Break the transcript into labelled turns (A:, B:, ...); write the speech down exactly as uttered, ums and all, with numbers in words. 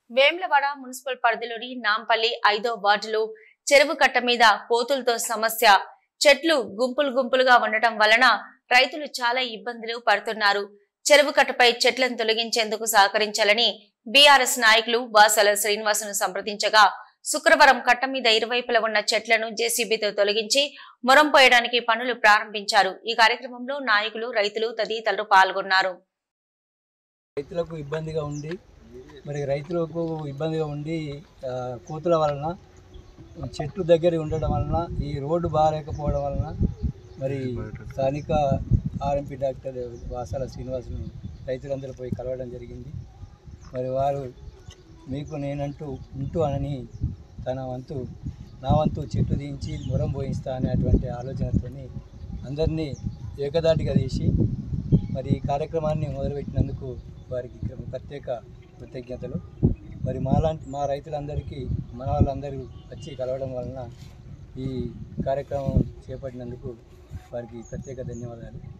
A: Vemulawada municipal పరిధిలోని నాంపల్లి ఐదో వార్డులో చెరువు కట్ట మీద కోతులతో సమస్య. చెట్లు గుంపులు గుంపులుగా ఉండటం వలన రైతులు చాలా ఇబ్బందులు పడుతున్నారు. చెరువు కట్టపై చెట్లను తొలగించేందుకు సహకరించాలని బీఆర్ఎస్ నాయకులు బాసల శ్రీనివాసును సంప్రదించగా శుక్రవారం కట్ట మీద ఇరువైపులా ఉన్న చెట్లను జేసీబీతో తొలగించి మొరం పోయడానికి పనులు ప్రారంభించారు. ఈ కార్యక్రమంలో నాయకులు, రైతులు తదితరులు పాల్గొన్నారు.
B: రైతులకు ఇబ్బందిగా ఉంది మరి రైతులకు ఇబ్బందిగా ఉండి కోతుల వలన చెట్లు దగ్గర ఉండడం వలన ఈ రోడ్డు బాగాలేకపోవడం వలన మరి స్థానిక ఆర్ఎంపీ డాక్టర్ వాసాల శ్రీనివాసును రైతులందరూ పోయి కలవడం జరిగింది. మరి వారు మీకు నేనంటూ ఉంటూ అని తన వంతు నా వంతు చెట్టు దించి మొరం పోయిస్తా అనేటువంటి ఆలోచనతో అందరినీ ఏకదాటిగా తీసి మరి ఈ కార్యక్రమాన్ని మొదలుపెట్టినందుకు వారికి ప్రత్యేక కృతజ్ఞతలు. మరి మాలాంటి మా రైతులందరికీ మన వాళ్ళందరూ వచ్చి కలవడం వలన ఈ కార్యక్రమం చేపట్టినందుకు వారికి ప్రత్యేక ధన్యవాదాలు.